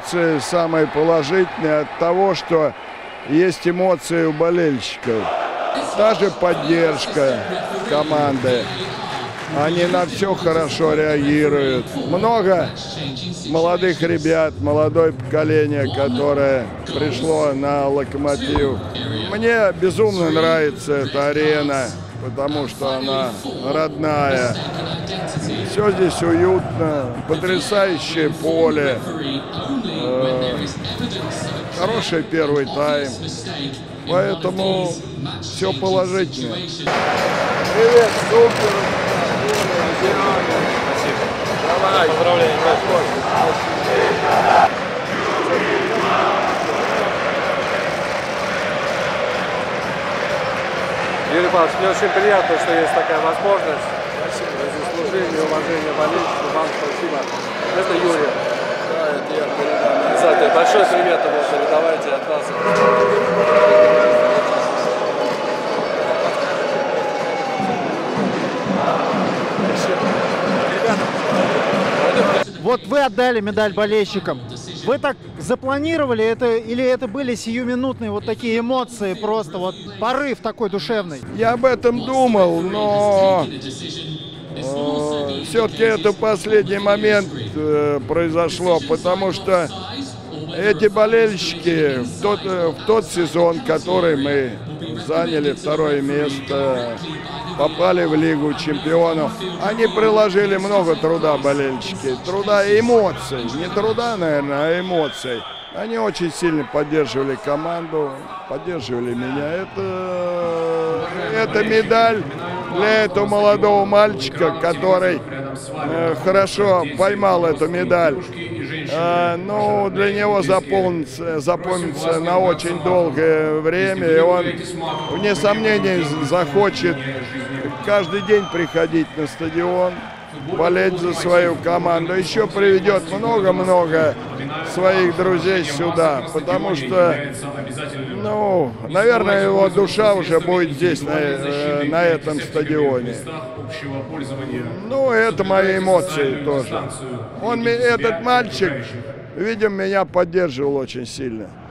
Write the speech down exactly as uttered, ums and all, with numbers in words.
эмоции самые положительные от того, что есть эмоции у болельщиков. Та же поддержка команды. Они на все хорошо реагируют. Много молодых ребят, молодое поколение, которое пришло на «Локомотив». Мне безумно нравится эта арена, потому что она родная. Все здесь уютно, потрясающее поле, э, хороший первый тайм. Поэтому все положительно. Привет, супер! Спасибо. Давай. Поздравления. Юрий Павлович, мне очень приятно, что есть такая возможность. Спасибо. Заслужение, уважение болельщиков. Вам спасибо. Это Юрий. Да, это я передам. Кстати, большой привет ему передавайте от нас. Вот вы отдали медаль болельщикам. Вы так запланировали это или это были сиюминутные вот такие эмоции, просто вот порыв такой душевный? Я об этом думал, но э, все-таки это последний момент э, произошло, потому что эти болельщики в тот, в тот сезон, который мы заняли второе место, попали в Лигу чемпионов, они приложили много труда, болельщики, труда и эмоций, не труда, наверное, а эмоций. Они очень сильно поддерживали команду, поддерживали меня. Это, это медаль для этого молодого мальчика, который э, хорошо поймал эту медаль. Э, ну, для него запомнится, запомнится на очень долгое время, и он, вне сомнений, захочет каждый день приходить на стадион, болеть за свою команду. Еще приведет много-много своих друзей сюда, потому что, ну, наверное, его душа уже будет здесь, на, на этом стадионе. Ну, это мои эмоции тоже. Он, этот мальчик, видимо, меня поддерживал очень сильно.